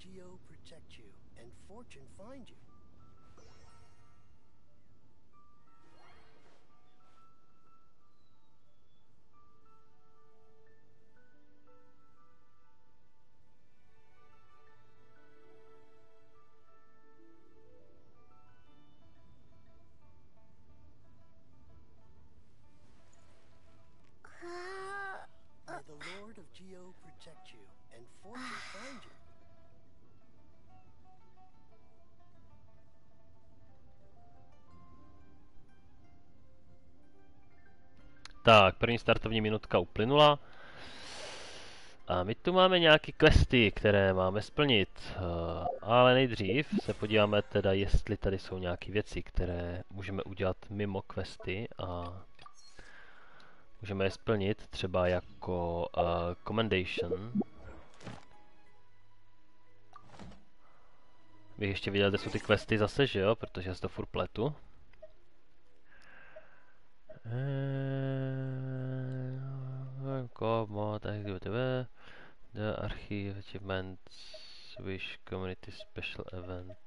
Geo protect you and fortune find you. May the Lord of Geo protect you and fortune find you. Tak, první startovní minutka uplynula. A my tu máme nějaké questy, které máme splnit. Ale nejdřív se podíváme teda, jestli tady jsou nějaké věci, které můžeme udělat mimo questy a můžeme je splnit, třeba jako commendation. Bych ještě viděl, kde jsou ty questy zase, že jo, protože se to furt pletu. The Archive Achievements Wish Community Special Event.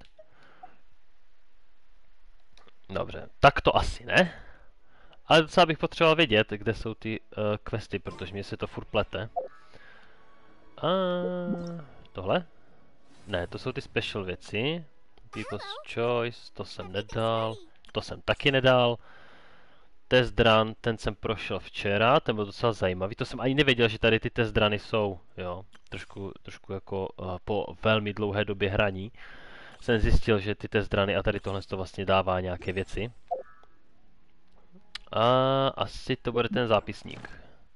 Dobře, tak to asi ne. Ale docela bych potřeboval vědět, kde jsou ty questy, protože mě se to furt plete. A tohle? Ne, to jsou ty special věci. People's Choice, to jsem nedal. To jsem taky nedal. Test run, ten jsem prošel včera, ten byl docela zajímavý. To jsem ani nevěděl, že tady ty test runy jsou, jo. Trošku jako po velmi dlouhé době hraní jsem zjistil, že ty test runy a tady tohle to vlastně dává nějaké věci. A asi to bude ten zápisník.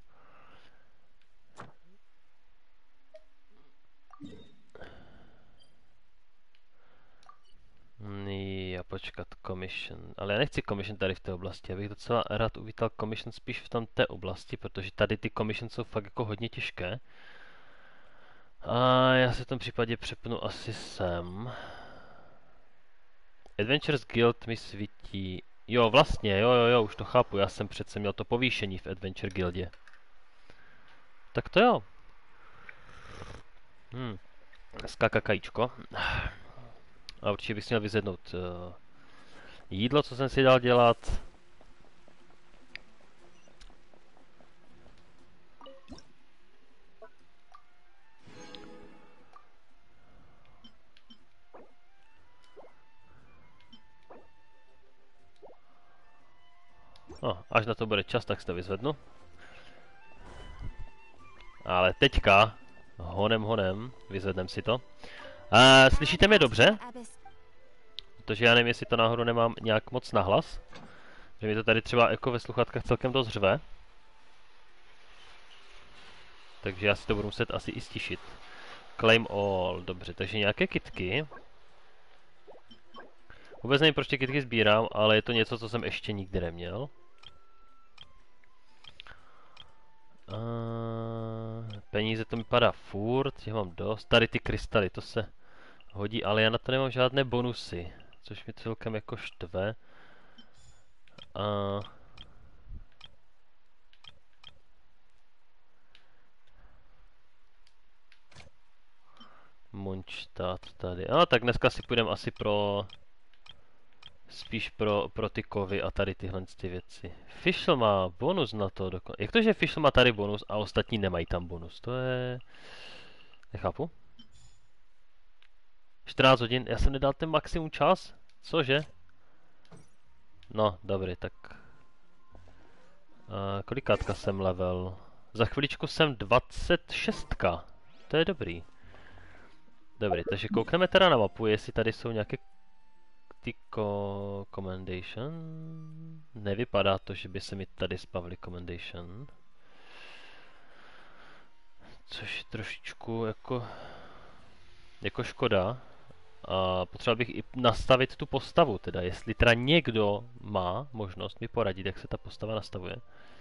Já počkat, commission. Ale já nechci commission tady v té oblasti. Já bych docela rád uvítal commission spíš v tam té oblasti, protože tady ty commission jsou fakt jako hodně těžké. A já se v tom případě přepnu asi sem. Adventures Guild mi svítí. Jo, vlastně, jo, už to chápu. Já jsem přece měl to povýšení v Adventure Guildě. Tak to jo. Skakakajíčko. A určitě bych si měl vyzvednout jídlo, co jsem si dal dělat. No, až na to bude čas, tak si to vyzvednu. Ale teďka, honem, vyzvednem si to. Slyšíte mě dobře? Protože já nevím, jestli to náhodou nemám nějak moc nahlas. Že mi to tady třeba jako ve sluchátkách celkem dost řve. Takže já si to budu muset asi i stišit. Claim all, dobře, takže nějaké kitky. Vůbec nevím, proč ty kitky sbírám, ale je to něco, co jsem ještě nikdy neměl. Peníze to mi padá furt, těch mám dost. Tady ty krystaly, to se hodí, ale já na to nemám žádné bonusy. Což mi celkem jako štve. Munchstad tady. Tak dneska si půjdeme asi spíš pro ty kovy a tady tyhle ty věci. Fischl má bonus na to dokonce. Jak to, že Fischl má tady bonus a ostatní nemají tam bonus? To je... Nechápu. 14 hodin, já jsem nedal ten maximum čas? Cože? No, dobrý, tak... Kolikátka jsem level? Za chviličku jsem 26. To je dobrý. Dobrý, takže koukneme teda na mapu, jestli tady jsou nějaké ty commendation. Nevypadá to, že by se mi tady spavly commendation. Což je trošičku jako škoda. A potřeboval bych i nastavit tu postavu, teda jestli teda někdo má možnost mi poradit, jak se ta postava nastavuje.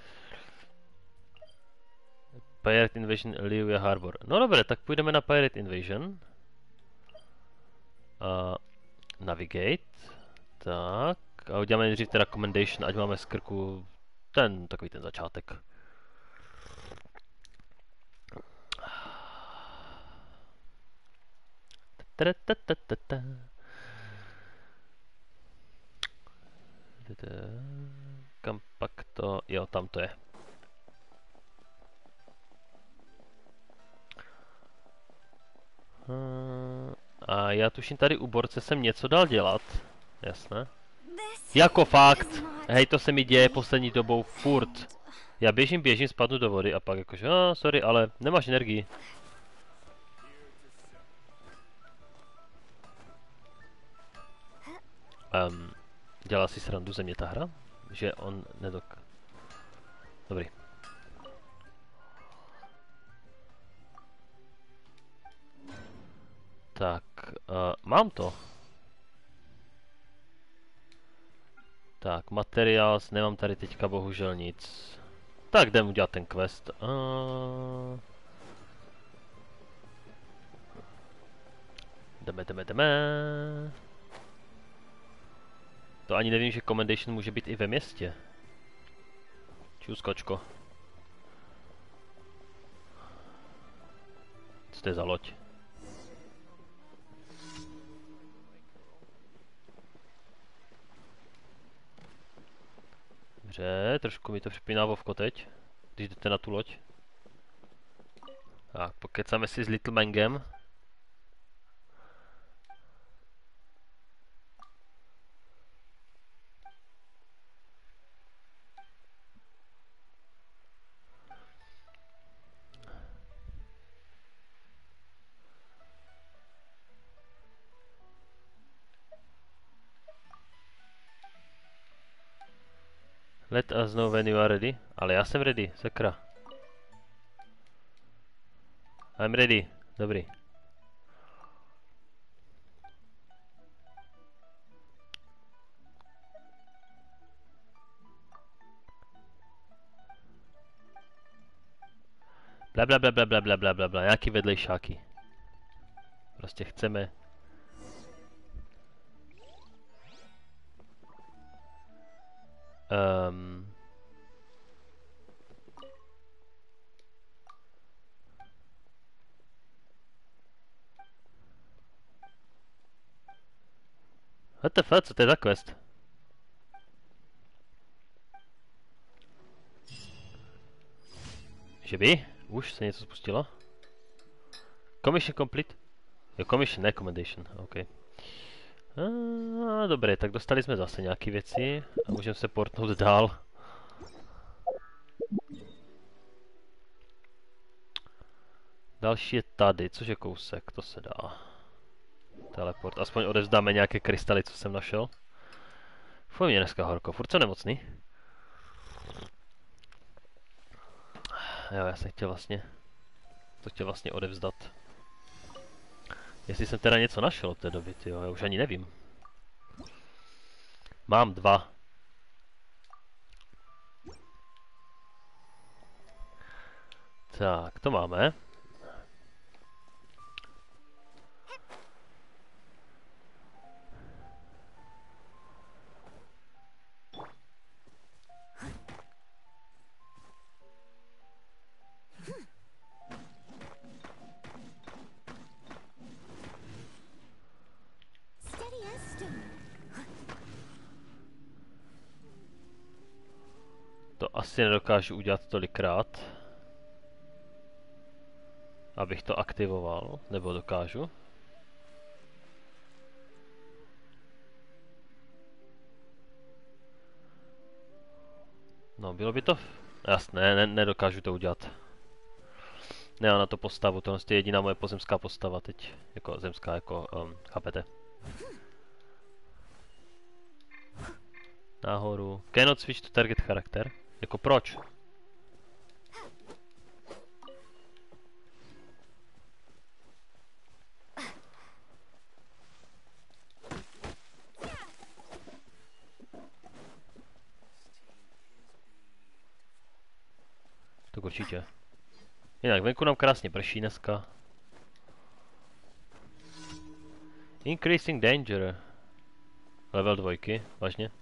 Pirate Invasion Liyue Harbor. No dobré, tak půjdeme na Pirate Invasion. Navigate. Tak. A uděláme nejdřív teda commendation, ať máme z krku takový ten začátek. Kam pak to... Jo, tam to je. A já tuším tady u borce jsem něco dal dělat. Jasné. Jako fakt. Hej, to se mi děje poslední dobou furt. Já běžím, spadnu do vody a pak jakože, sorry, ale nemáš energii. Dělá si srandu ze mě ta hra? Že on Dobrý. Tak, mám to. Tak, materiáls, nemám tady teďka bohužel nic. Tak jdem udělat ten quest. Jdeme. To ani nevím, že commendation může být i ve městě. Čus, kočko. Co to je za loď? Dobře, trošku mi to připíná Vovko teď, když jdete na tu loď. Tak, pokecáme si s Little Mangem. Let us know when you are ready. Ale já jsem ready, sakra. I'm ready, dobrý. Bla, nějaký vedlejšáky. Prostě chceme. WTF, co to je za quest? Že by? Už se něco spustilo? Commission complete? Jo, commission, ne commendation, ok. Dobré, tak dostali jsme zase nějaké věci a můžeme se portnout dál. Další je tady, což je kousek, to se dá. Teleport, aspoň odevzdáme nějaké krystaly, co jsem našel. Fuj, mě dneska horko, furt jsem nemocný. Jo, já jsem chtěl vlastně odevzdat. Jestli jsem teda něco našel od té doby, tyjo, já už ani nevím. Mám 2. Tak, to máme. To asi nedokážu udělat tolikrát, abych to aktivoval, nebo dokážu? No, bylo by to... Jasné, nedokážu to udělat. Nemám na to postavu, tohle je jediná moje pozemská postava teď. Jako zemská, jako, chápete? Nahoru. Cannot switch to target charakter. Jako proč? Tak určitě. Jinak venku nám krásně prší dneska. Increasing danger. Level 2, vážně?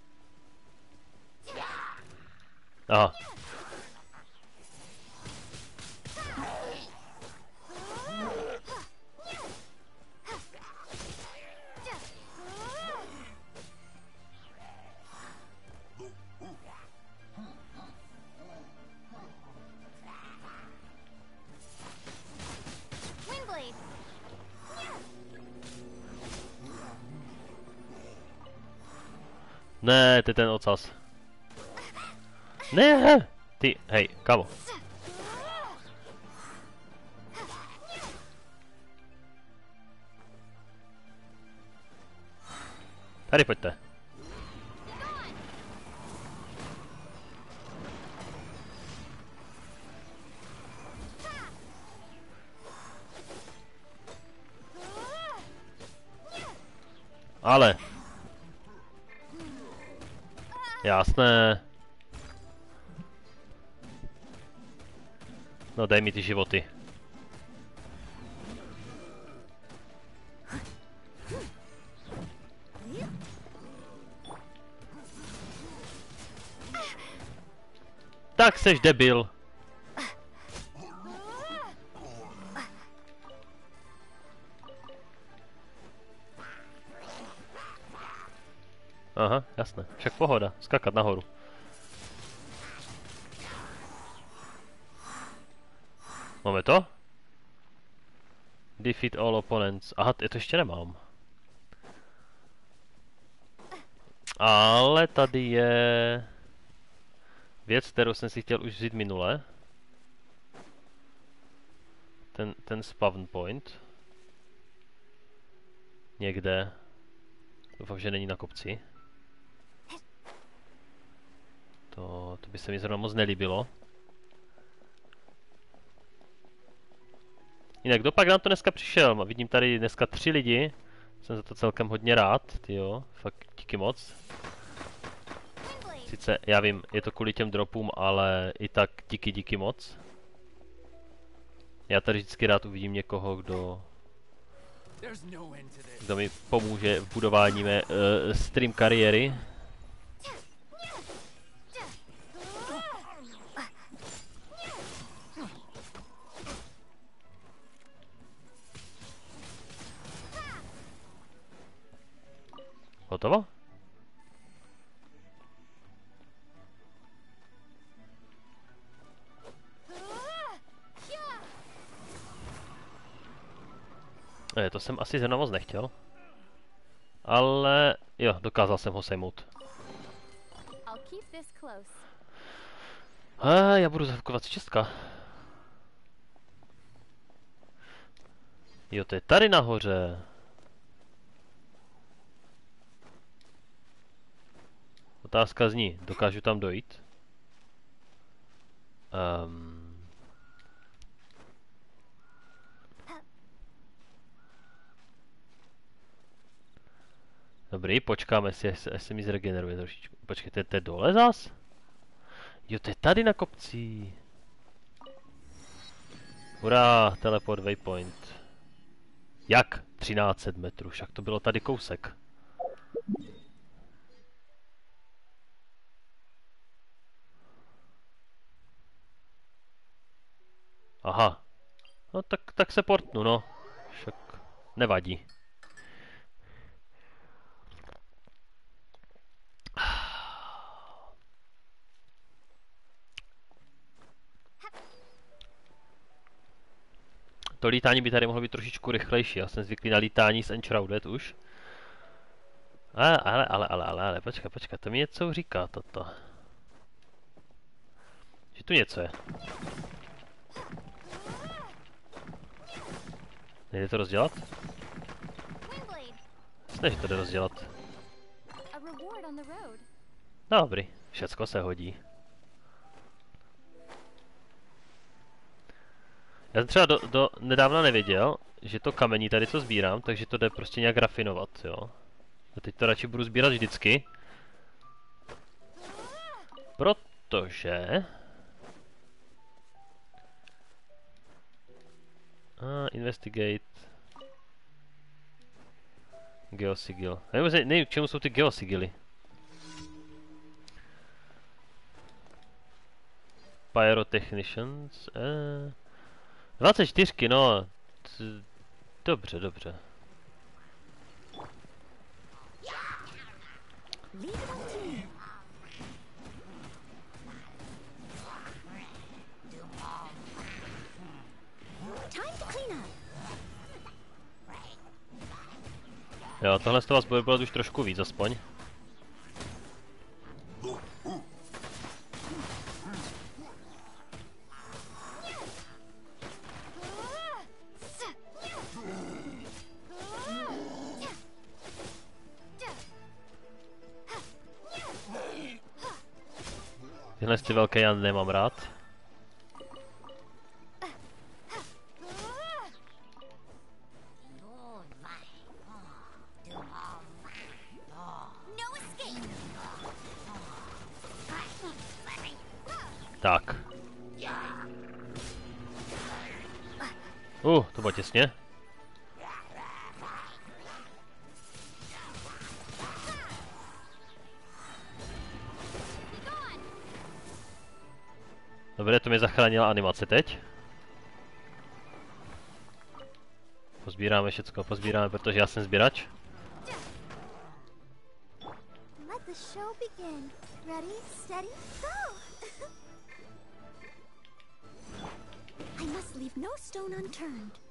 Aha. Ne, to je ten ocas. Ne! Ty, hej, kamo. Tady pojďte. Ale. Jasné. No dej mi ty životy. Tak seš debil. Aha, jasné. Však pohoda. Skakat nahoru. Máme to? Defeat all opponents. Aha, to ještě nemám. Ale tady je věc, kterou jsem si chtěl už vzít minule. Ten spawn point. Někde. Doufám, že není na kopci. To by se mi zrovna moc nelíbilo. Jinak, kdo pak nám to dneska přišel? Vidím tady dneska 3 lidi. Jsem za to celkem hodně rád, tyjo. Fakt díky moc. Sice, já vím, je to kvůli těm dropům, ale i tak díky moc. Já tady vždycky rád uvidím někoho, kdo mi pomůže v budování mé stream kariéry. Hotovo? To jsem asi zrovna moc nechtěl. Ale jo, dokázal jsem ho sejmout. Já budu zahukovat si čestka. Jo, to je tady nahoře. Otázka zní, dokážu tam dojít? Dobrý, počkáme si, až se mi zregeneruje trošičku. Počkejte, to je dole zas? Jo, to je tady na kopci. Hurá, teleport waypoint. Jak? 1300 metrů, však to bylo tady kousek. Aha. No tak se portnu, no. Však nevadí. To lítání by tady mohlo být trošičku rychlejší, já jsem zvyklý na lítání s Enshrouded už. Ale, počkej, to mi něco říká toto. Že tu něco je. Nejde to rozdělat? Snaž to jde rozdělat. Dobrý, všecko se hodí. Já jsem třeba do nedávna nevěděl, že to kamení tady co sbírám, takže to jde prostě nějak rafinovat, jo. A teď to radši budu sbírat vždycky. Protože... investigate... Geosigil. Nevím, k čemu jsou ty geosigily. Pyrotechnicians... 24, no. Dobře. Jo, tohle z toho vás bude bolet už trošku víc aspoň. Tyhle ty velké já nemám rád. Tak. To bylo těsně. Dobře, to mě zachránila animace teď. Pozbíráme všecko, pozbíráme, protože já jsem sběrač. Let the show begin. Ready, steady, go! I must leave no stone unturned.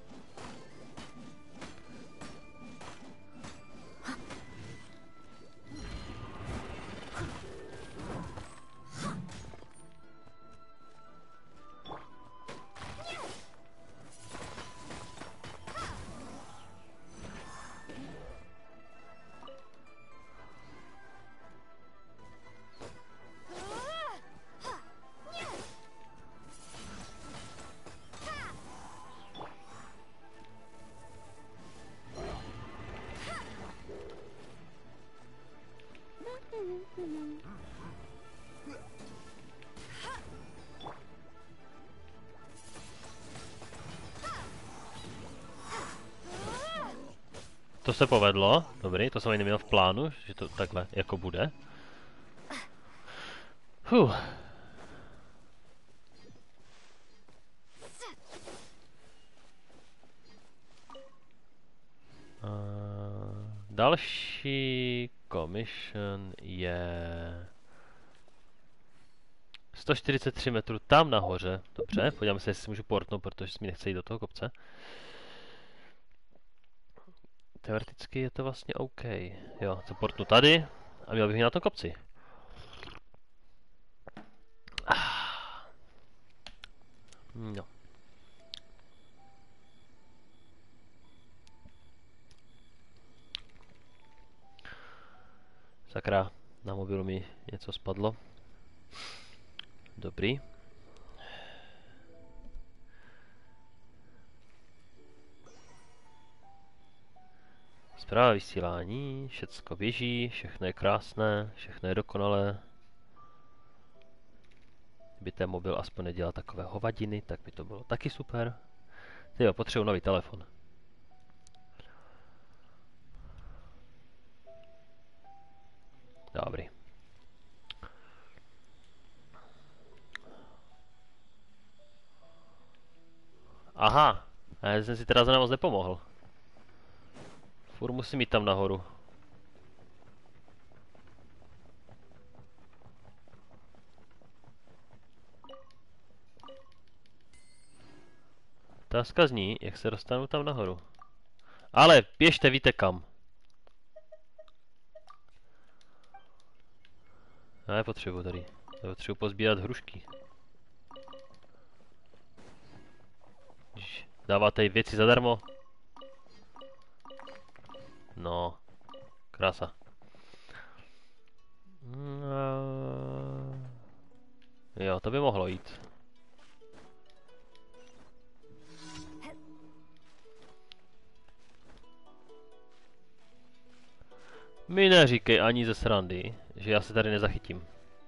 To se povedlo, dobrý, to jsem ani neměl v plánu, že to takhle jako bude. Další commission je 143 metrů tam nahoře. Dobře, podíváme se, jestli můžu portnout, protože mi nechce jít do toho kopce. Teoreticky je to vlastně OK. Jo, to portnu tady a měl bych na tom kopci. No. Sakra, na mobilu mi něco spadlo. Dobrý. Zpráva vysílání, všecko běží, všechno je krásné, všechno je dokonalé. Kdyby ten mobil aspoň nedělal takové hovadiny, tak by to bylo taky super. Tyjo, potřebuji nový telefon. Dobrý. Aha, já jsem si teda za moc nepomohl. Furt musím jít tam nahoru. Otázka zní, jak se dostanu tam nahoru. Ale běžte, víte kam. Já nepotřebuji tady. Já potřebuji pozbírat hrušky. Dáváte jí věci zadarmo. No. Krása. Jo, to by mohlo jít. Mi neříkej ani ze srandy, že já se tady nezachytím.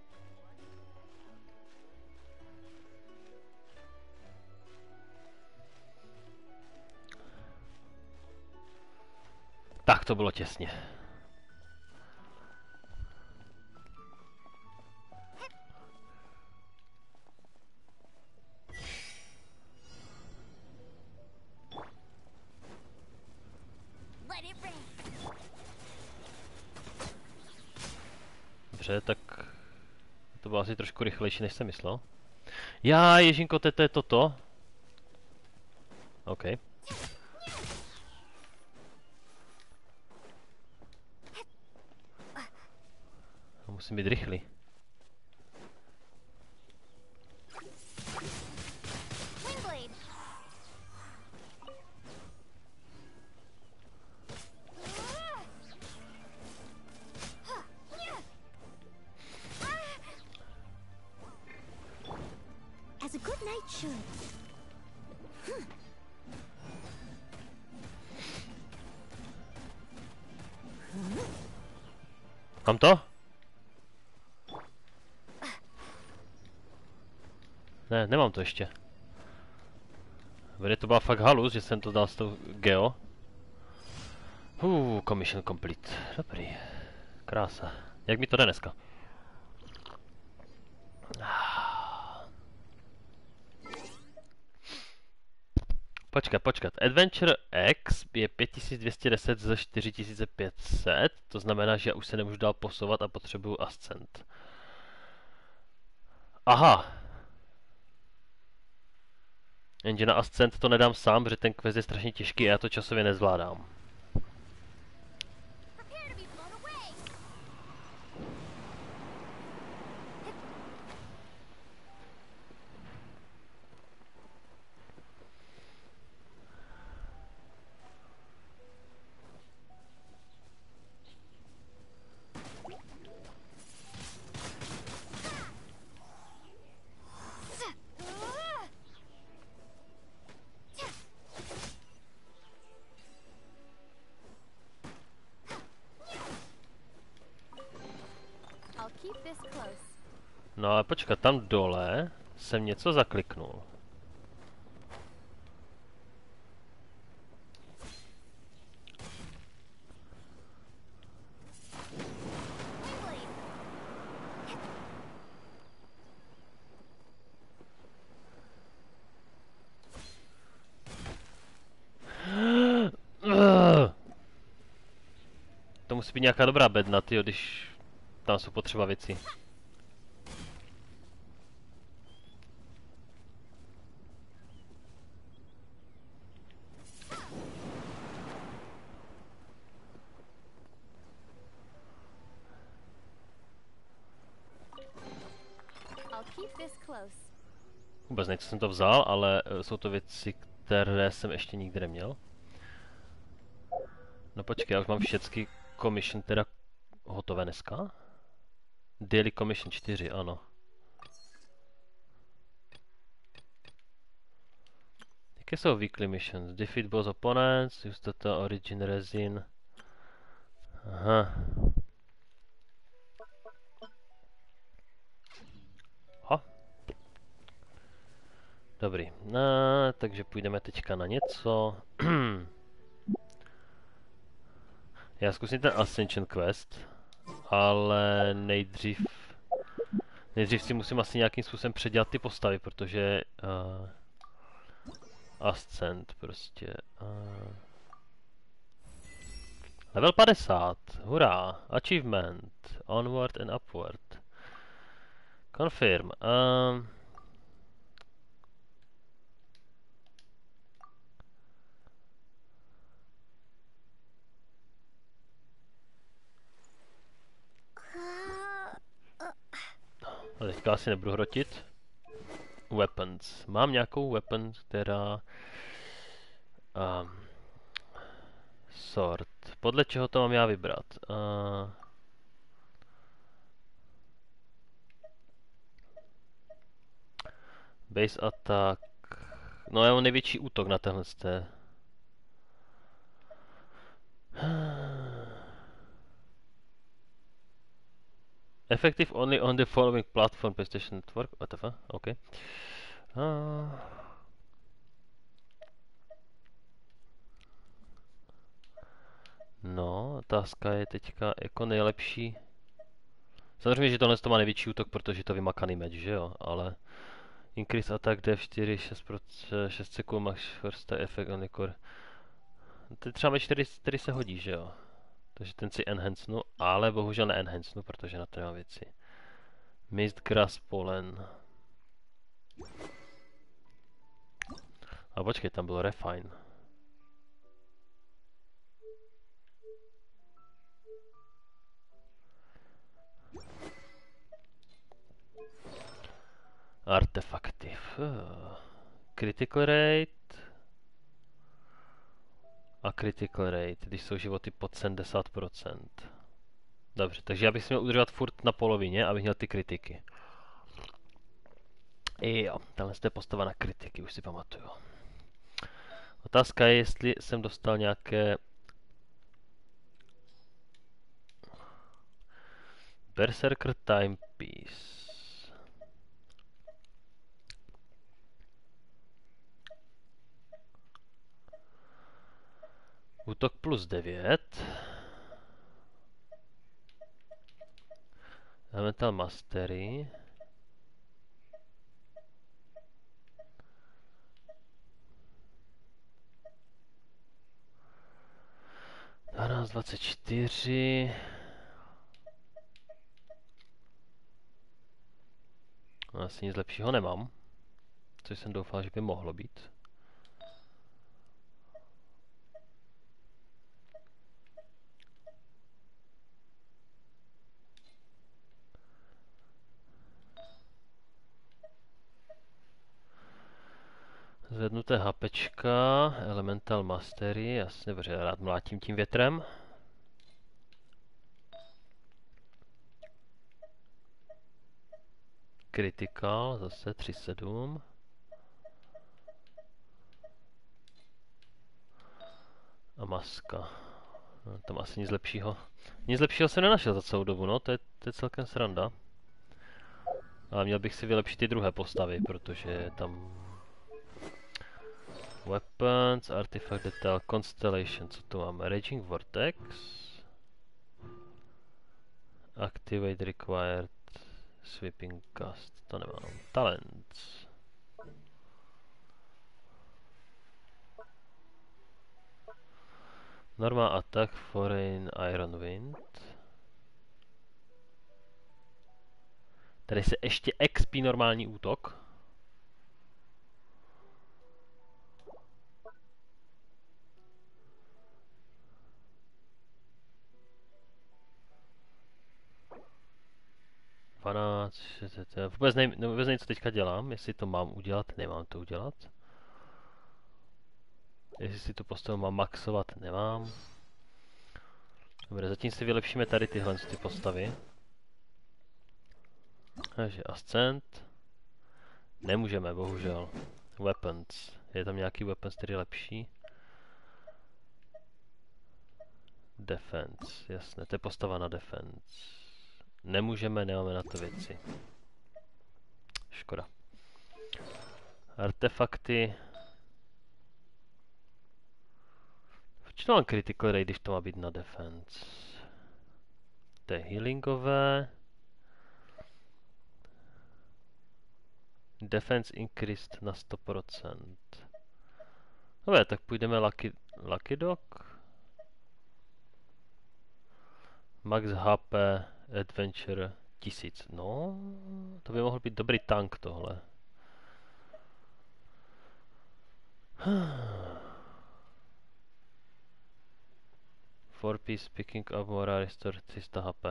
Tak to bylo těsně. Dobře, tak to bylo asi trošku rychlejší, než jsem myslel. Já, Ježinko, to je toto. OK. Musím být rychlý. good night should. Mám to? Ne, nemám to ještě. Vede to byla fakt halus, že jsem to dal s tou Geo. Commission complete. Dobrý. Krása. Jak mi to jde dneska? Počkat. Adventure X je 5210 ze 4500, to znamená, že já už se nemůžu dál posouvat a potřebuju Ascent. Aha. Jenže na Ascent to nedám sám, protože ten quest je strašně těžký a já to časově nezvládám. No ale počkat, tam dole jsem něco zakliknul. To musí být nějaká dobrá bedna, tyjo, když tam jsou potřeba věci. Vůbec nevím, co jsem to vzal, ale jsou to věci, které jsem ještě nikdy neměl. No počkej, já už mám všechny commission teda hotové dneska. Daily commission 4, ano. Jaké jsou weekly missions? Defeat boss opponents, use data origin resin. Aha. Dobrý, no, takže půjdeme teďka na něco. Já zkusím ten Ascension Quest, ale nejdřív si musím asi nějakým způsobem předělat ty postavy, protože Ascent prostě. Level 50, hurá, achievement, onward and upward. Confirm. Ale teďka asi nebudu hrotit. Weapons. Mám nějakou weapon, která... Sword. Podle čeho to mám já vybrat? Base attack. No já mám největší útok na tenhle sté. Effective only on the following platform, PlayStation Network, whatever, okay. No, otázka je teďka jako nejlepší. Samozřejmě, že tohle to má největší útok, protože je to vymakaný meč, že jo, ale... Increase attack D4, 6 sekund, max first effect on the core. To je třeba meč, který se hodí, že jo. Takže ten si enhancenu, ale bohužel neenhancenu, protože na to nemám věci. Mist Grass Pollen. A počkej, tam bylo Refine. Artefakty. Critical rate. A critical rate, když jsou životy pod 70%. Dobře, takže já bych si měl udržovat furt na polovině, abych měl ty kritiky. Jo, tahle je postava na kritiky, už si pamatuju. Otázka je, jestli jsem dostal nějaké... Berserker Timepiece. Útok plus 9. Elemental Mastery. Dvanáct 24. Asi nic lepšího nemám. Což jsem doufal, že by mohlo být. Zvednuté HPčka, Elemental Mastery, jasně, protože rád mlátím tím větrem. Critical, zase 3-7. A maska. No, tam asi nic lepšího. Nic lepšího jsem nenašel za celou dobu, no, to je celkem sranda. Ale měl bych si vylepšit ty druhé postavy, protože tam... Weapons, Artifact Detail, Constellation, co tu máme? Raging Vortex. Activate Required, Sweeping Cast, to nemám. Talents. Normal Attack, Foreign Iron Wind. Tady se ještě XP normální útok. Vůbec nevím, co teďka dělám, jestli to mám udělat, nemám to udělat. Jestli si tu postavu mám maxovat, nemám. Dobře, zatím si vylepšíme tady tyhle ty postavy. Takže Ascent. Nemůžeme, bohužel. Weapons. Je tam nějaký weapons, který je lepší? Defense, jasné, to je postava na defense. Nemůžeme, nemáme na to věci. Škoda. Artefakty. Proč to mám critical rate, když to má být na defense? To je healingové. Defense increased na 100%. Dobře, tak půjdeme Lucky Dog. Max HP Adventure 1000. No, to by mohl být dobrý tank tohle. Four piece picking up more restore 300 HP.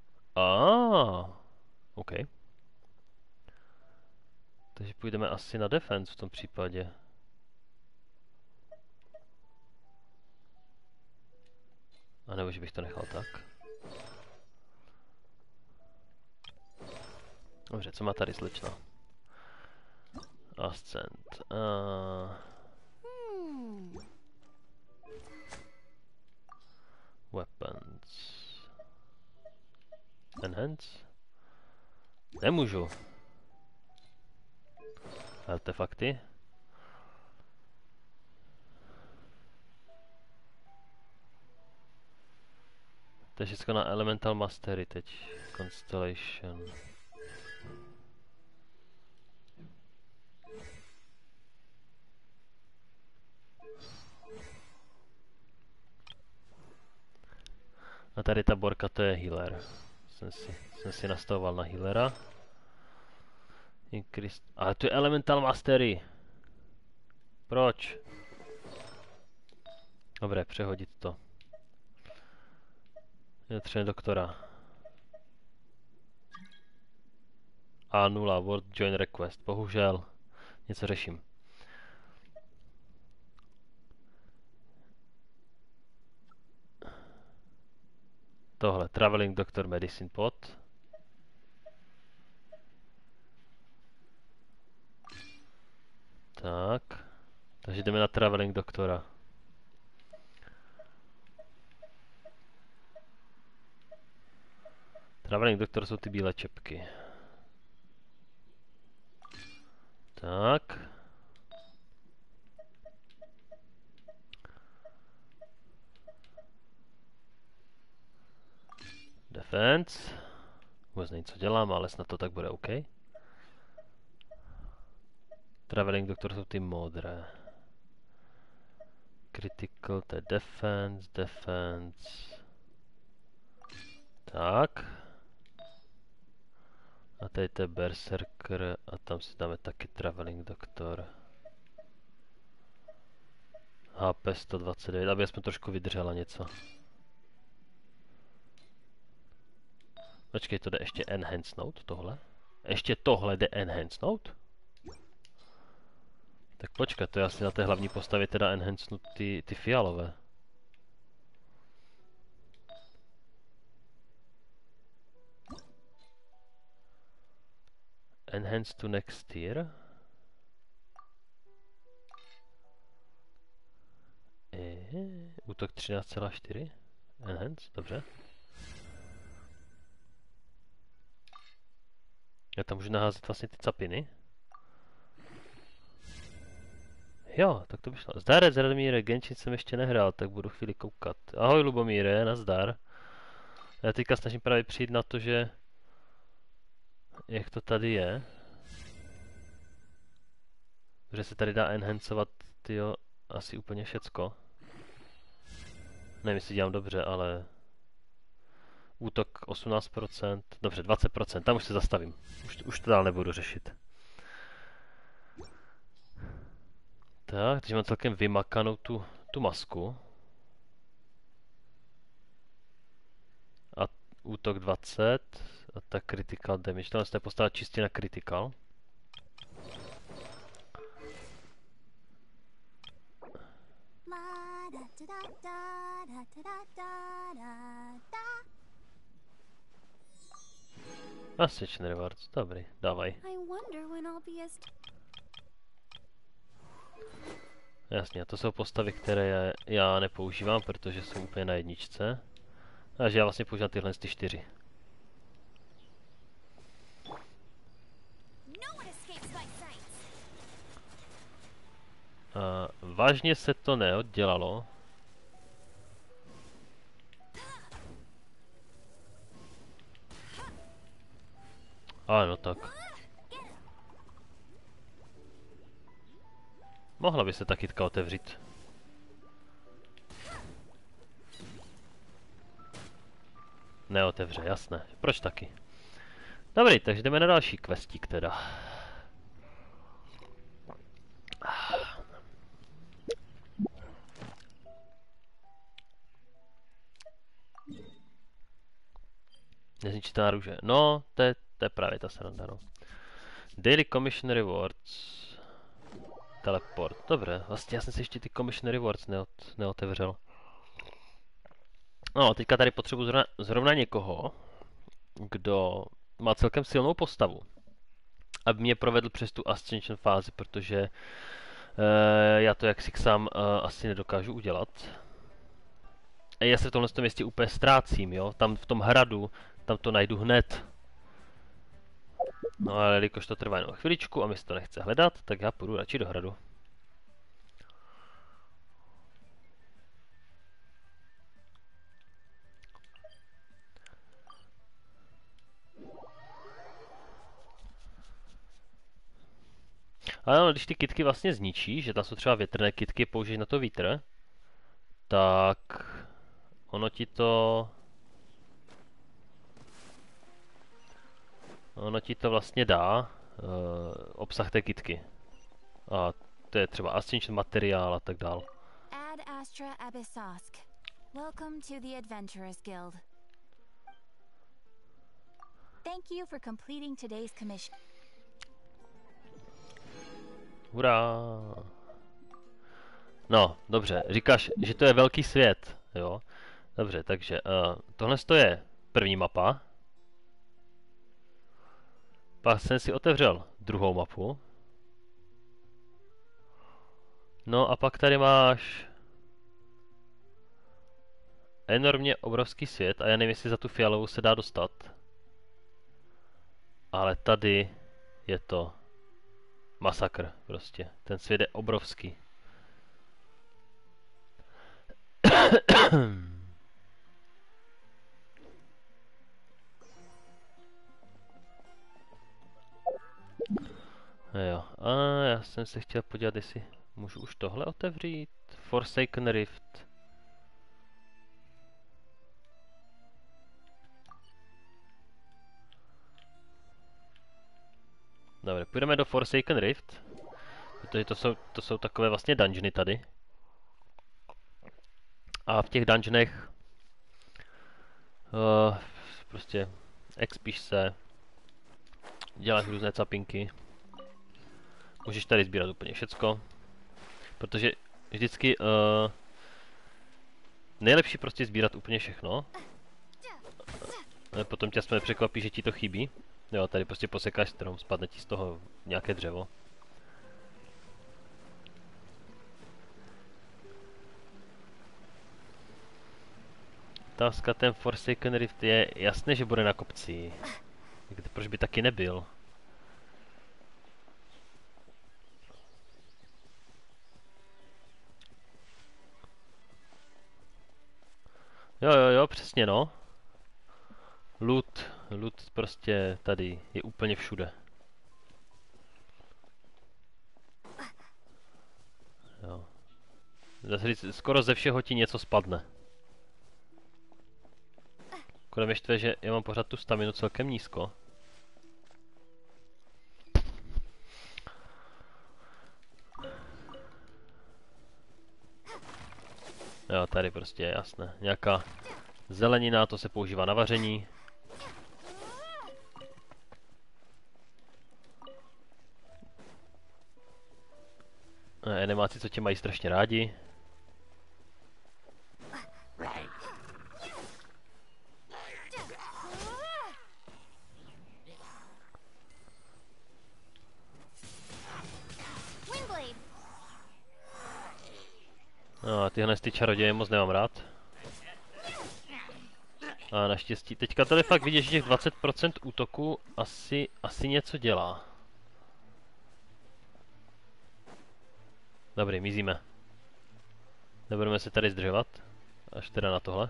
OK. Takže půjdeme asi na defense v tom případě. A nebo že bych to nechal tak. Dobře, co má tady slečna? Ascent. Weapons. Enhance? Nemůžu. Artefakty? To je všechno na Elemental Mastery teď. Constellation. A tady ta borka, to je healer. Jsem si nastavoval na healera. Ale to je Elemental Mastery. Proč? Dobré, přehodit to. Je třeba doktora. A0, World Join Request. Bohužel. Něco řeším. Tohle, Traveling Doctor Medicine Pot. Takže jdeme na Traveling doktora. Traveling doktor jsou ty bílé čepky. Tak. Defense. Vůbec nevím, co dělám, ale snad to tak bude OK. Traveling doktor jsou ty modré. Critical, to je defense, defense. Tak. A tady to je berserker a tam si dáme taky traveling doktor. HP 129, aby jsme trošku vydržela něco. Počkej, to jde ještě enhancenout, tohle? Ještě tohle jde enhancenout? Tak počkej, to je asi na té hlavní postavě teda enhancenout ty fialové. Enhance to next tier. Útok 13,4. Enhance, dobře. Já tam můžu naházet vlastně ty capiny. Jo, tak to by šlo. Zdar, Radmíre, Genshin jsem ještě nehrál, tak budu chvíli koukat. Ahoj Lubomíre, nazdar. Já teďka snažím právě přijít na to, že... Jak to tady je. Že se tady dá enhancovat, tyjo, asi úplně všecko. Nevím, jestli dělám dobře, ale... Útok 18%, dobře, 20%, tam už se zastavím. Už to dál nebudu řešit. Tak, takže mám celkem vymakanou tu masku. A útok 20. A ta critical damage. Tohle se postavit čistě na critical. Ascension rewards, dobrý, dávaj. Jasně, to jsou postavy, které já nepoužívám, protože jsou úplně na jedničce. Takže já vlastně používám tyhle ty 4. Vážně se to neoddělalo. Ano, tak. Mohla by se ta kytka otevřít. Neotevře, jasné. Proč taky? Dobrý, takže jdeme na další questík teda. Nezničitelná růže. No, to je právě ta sranda, no. Daily Commission Rewards. Teleport. Dobře, vlastně já jsem si ještě ty Commission Rewards neotevřel. No, teďka tady potřebuji zrovna někoho, kdo má celkem silnou postavu, aby mě provedl přes tu Ascension fázi, protože já to jaksi sám asi nedokážu udělat. A já se v tomhle městě úplně ztrácím, jo, tam v tom hradu, tam to najdu hned. No ale jelikož to trvá jenom chviličku a mi se to nechce hledat, tak já půjdu radši do hradu. Ale když ty kytky vlastně zničí, že tam jsou třeba větrné kytky, použiješ na to vítr, tak ono ti to vlastně dá obsah té kytky. A to je třeba ascension materiál a tak dál. Ad Astra Abyssosk. Welcome to the Adventurers Guild. Thank you for completing today's commission. Hurá! No, dobře, říkáš, že to je velký svět, jo? Dobře, takže tohle je první mapa. Pak jsem si otevřel druhou mapu. No a pak tady máš enormně obrovský svět a já nevím, jestli za tu fialovou se dá dostat. Ale tady je to masakr prostě. Ten svět je obrovský. Jo, a já jsem se chtěl podívat, jestli můžu už tohle otevřít. Forsaken Rift. Dobře, půjdeme do Forsaken Rift. Protože to jsou takové vlastně dungeony tady. A v těch dungeonech prostě expíš se, děláš různé capinky. Můžeš tady sbírat úplně všecko. Protože vždycky nejlepší prostě sbírat úplně všechno. Potom tě aspoň překvapí, že ti to chybí. Jo, tady prostě posekáš strom, spadne ti z toho nějaké dřevo. Otázka, ten Forsaken Rift je jasné, že bude na kopci. Proč by taky nebyl? Jo, přesně no. Loot prostě tady je úplně všude. Jo. Dá se říct, skoro ze všeho ti něco spadne. Akorát mě štve, že já mám pořád tu staminu celkem nízko. Jo, tady prostě je jasné. Nějaká zelenina, to se používá na vaření. Animáci, co tě mají strašně rádi. No a tyhle ty čaroděje moc nemám rád. A naštěstí, teďka tady fakt vidíš, že těch 20% útoku asi něco dělá. Dobrý, mizíme. Nebudeme se tady zdržovat. Až teda na tohle.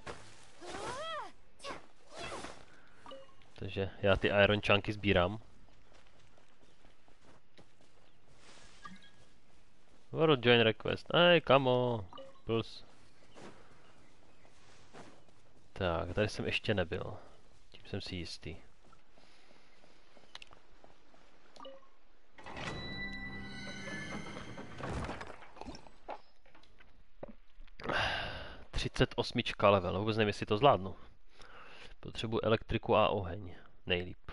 Takže já ty iron chunky sbírám. World join request. Hej, kamo. Plus. Tak, tady jsem ještě nebyl. Tím jsem si jistý. ...38 level, vůbec nevím, jestli to zvládnu. Potřebuji elektriku a oheň. Nejlíp.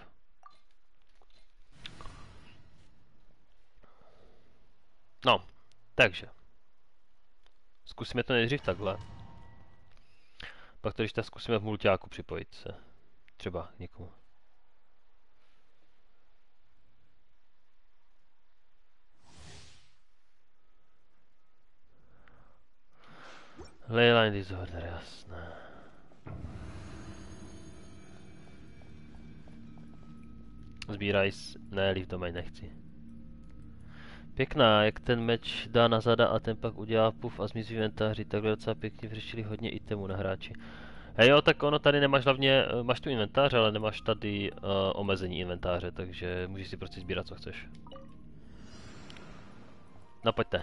No, takže. Zkusíme to nejdřív takhle. Pak to když tak zkusíme v multiáku připojit se. Třeba k někomu. Leyline disorder, jasné. Sbíraj ne, leave domain nechci. Pěkná, jak ten meč dá na zada a ten pak udělá puf a zmizí v inventáři, takhle docela pěkně vyřešili hodně itemů na hráči. Hej jo, tak ono tady nemáš hlavně, máš tu inventář, ale nemáš tady omezení inventáře, takže můžeš si prostě sbírat, co chceš. No pojďte.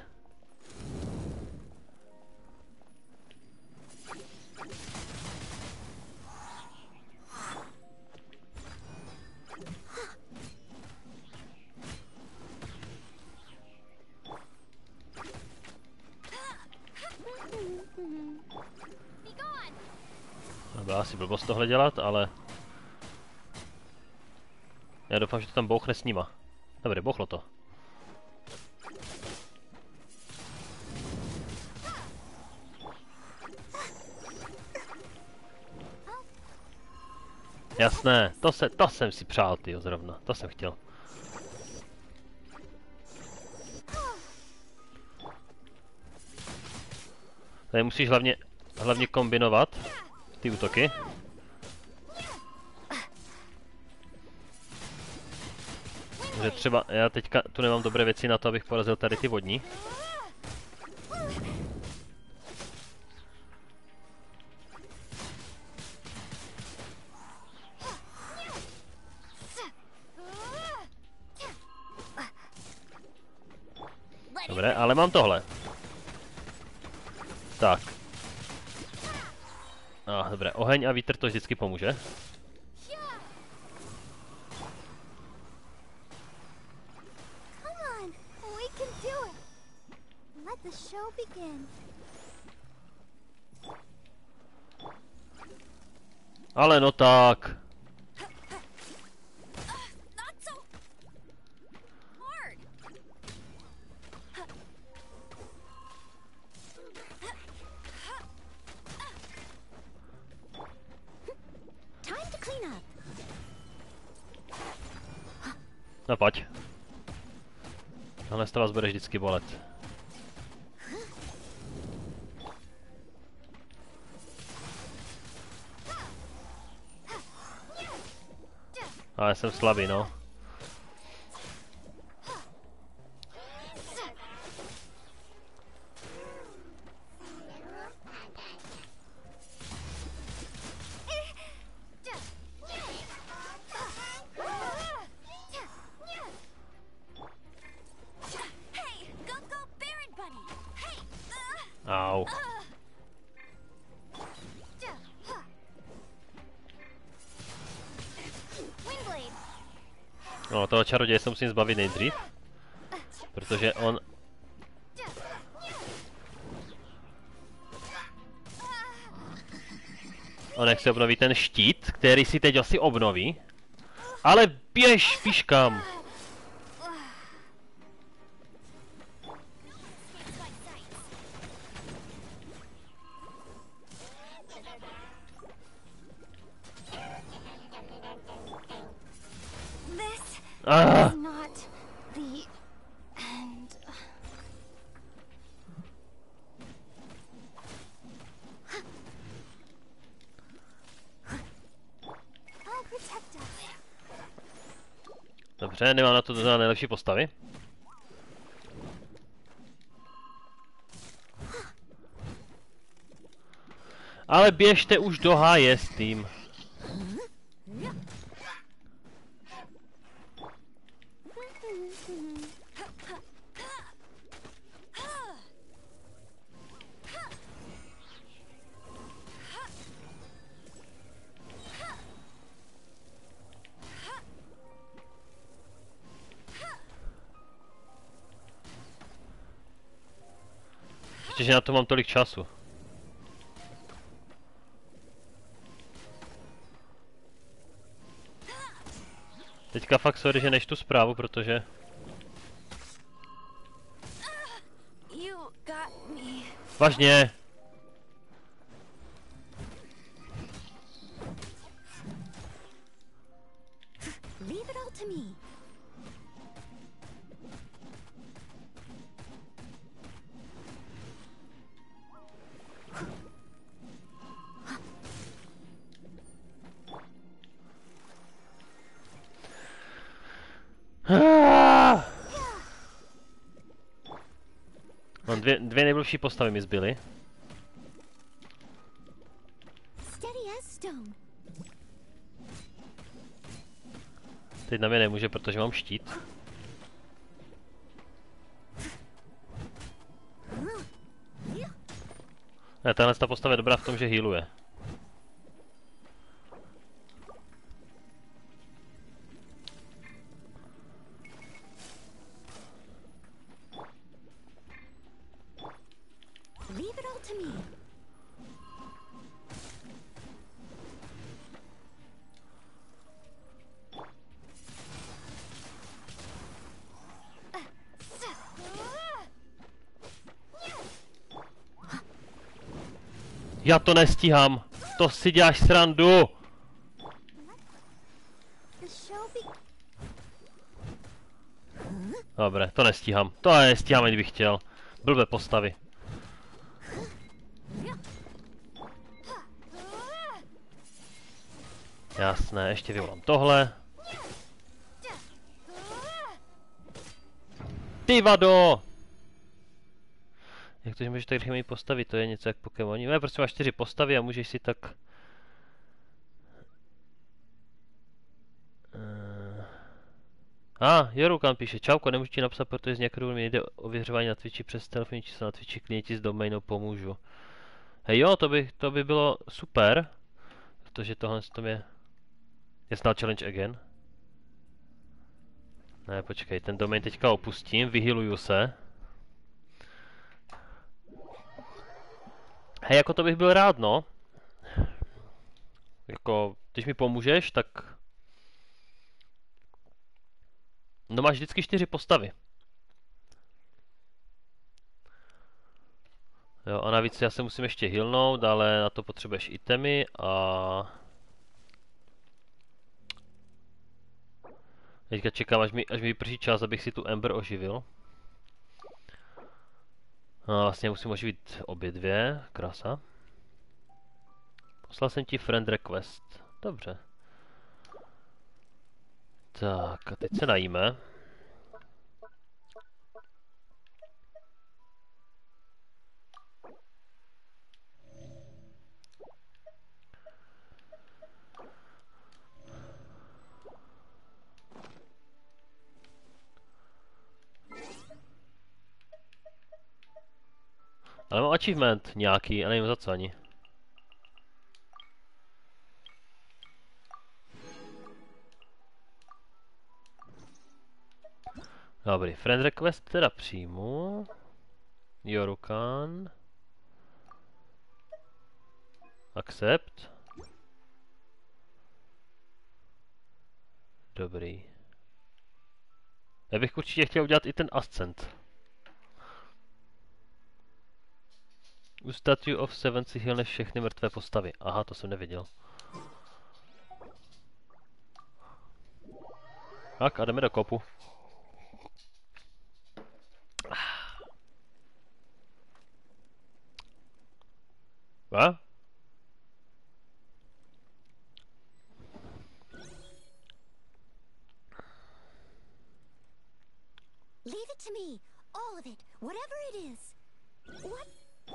Byla asi blbost tohle dělat, ale... Já doufám, že to tam bouchne s nima. Dobře, bouchlo to. Jasné, to jsem si přál, tyjo, zrovna. To jsem chtěl. Tady musíš hlavně kombinovat ty útoky. Že třeba já teďka tu nemám dobré věci na to, abych porazil tady ty vodní. Dobré, ale mám tohle. Tak. Dobré, oheň a vítr to vždycky pomůže. Come on, we can do it. Let the show begin. Ale no tak. Not so hard. Time to clean up. No pojď. Tohle z vás bude vždycky bolet. A já jsem slabý, no. Hey, go Baron Bunny. Hey. Au. Windblade. No, toho čaroděje se musím zbavit nejdřív. Protože on... On jak se obnoví ten štít, který si teď asi obnoví. Ale běž, víš kam. This Ah, is not the end. I'll protect us. dobře, nemám na to docela nejlepší postavy. Ale běžte už do háje s tím. Ještě, že na to mám tolik času. Teďka fakt sorry, že nečtu zprávu, protože... You got me. Vážně! Leave it all to me. Mám dvě nejbližší postavy mi zbyly. Steady as stone. Teď na mě nemůže, protože mám štít. Ne, tahle ta postava je dobrá v tom, že healuje. Leave it all to me. Já to nestíhám. To si děláš srandu. The show be... Dobré, to nestíhám. To nestíhám, ani bych chtěl. Blbé postavy. Jasné, ještě vyvolám tohle. Ty vado! Jak to, že můžeš tak rychle mít postavy, to je něco jak Pokémoni. Ne, prostě máš 4 postavy a můžeš si tak... Jorukan píše, čauko, nemůžu ti napsat, protože z nějakého důvodu mi nejde ověřování na Twitchi přes telefonní číslo na Twitchi, klienti s doménou pomůžu. Hej jo, to by bylo super, protože tohle to je snad challenge again. Ne, počkej, ten domain teďka opustím, vyhyluju se. Hej, jako to bych byl rád, no. Jako, když mi pomůžeš, tak... No máš vždycky 4 postavy. Jo, a navíc já se musím ještě healnout, ale na to potřebuješ itemy a... Teďka čekám, až mi vyprší čas, abych si tu Ember oživil. No, vlastně musím oživit obě dvě, krása. Poslal jsem ti friend request, dobře. Tak, a teď se najíme. Ale mám achievement nějaký a nevím za co ani. Dobrý, friend request teda přijmu. Jorukan. Accept. Dobrý. Já bych určitě chtěl udělat i ten ascent. U Statue of Seven si healneš všechny mrtvé postavy. Aha, to jsem nevěděl. Tak a jdeme do kopu. A? Leave it to me. All of it. Whatever it is. What?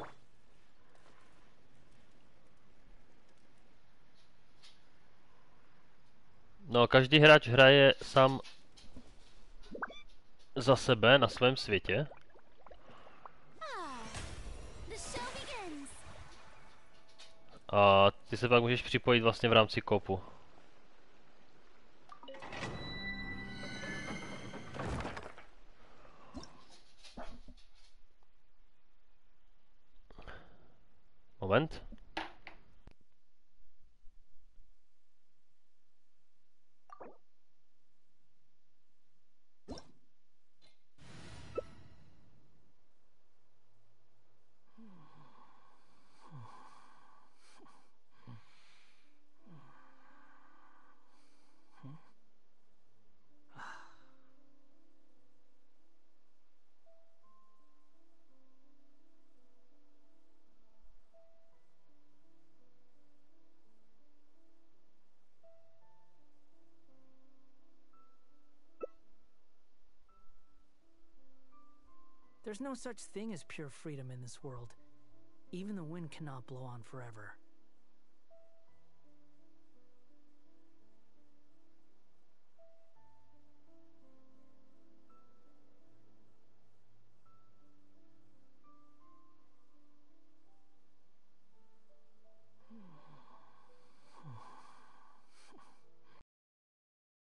No, každý hráč hraje sám za sebe na svém světě. The show begins. A ty se pak můžeš připojit vlastně v rámci kopu. Moment. There's no such thing as pure freedom in this world. Even the wind cannot blow on forever.